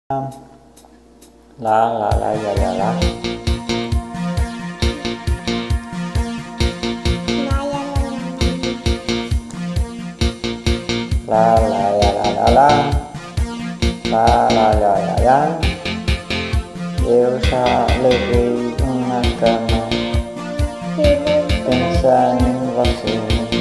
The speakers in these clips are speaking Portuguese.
La la la la la la. La la la la la la. La la la la la. Eu já levei uma cama pensando em você.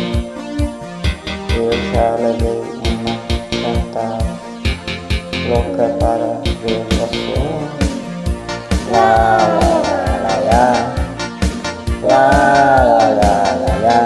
Eu já levei uma cantada louca para ver você. La la la la la. La la la la la.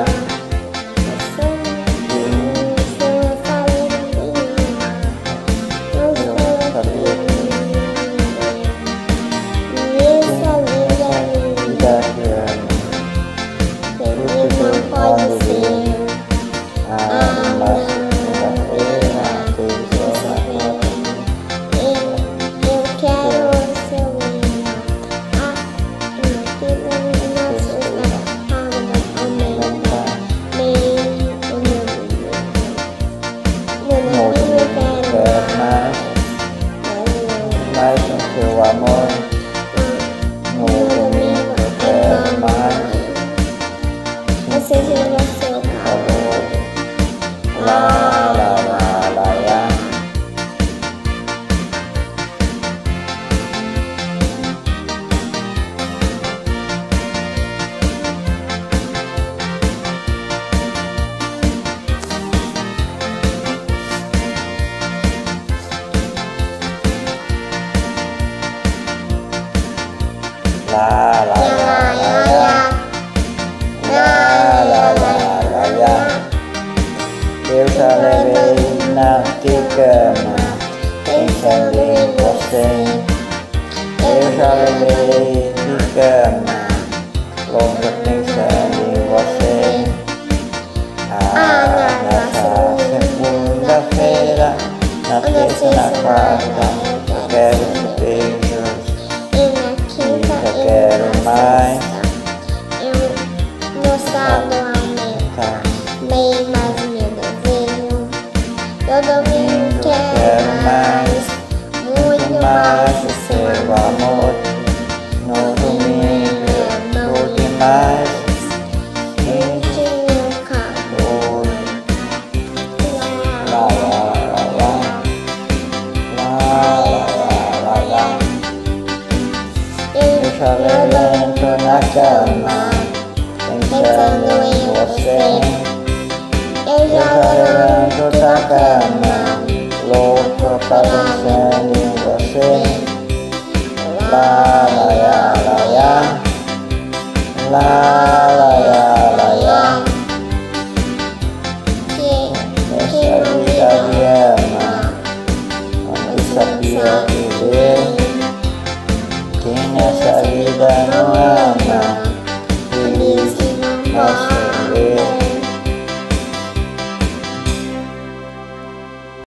Mais o seu amor, no domingo eu quero mais. Você gira o seu amor. La la la la la. La la la la la. La la la la. Eu já levei na cama pensando em você. Eu já levei de cama louca pensando em você. Nessa segunda-feira, na terça, na quarta, eu quero te beijos. Eu quero mais. No sábado aumenta bem mais meu desejo. No domingo quero mais, muito mais o seu amor. No domingo tudo mais. Sentir o calor. La la la la. La la la la. Eu já levanto na cama pensando em você. Eu já levanto da cama louco pra pensando em você. La la la la la. La la la la la. Essa vida me ama, não sabia viver. Quem nessa vida não ama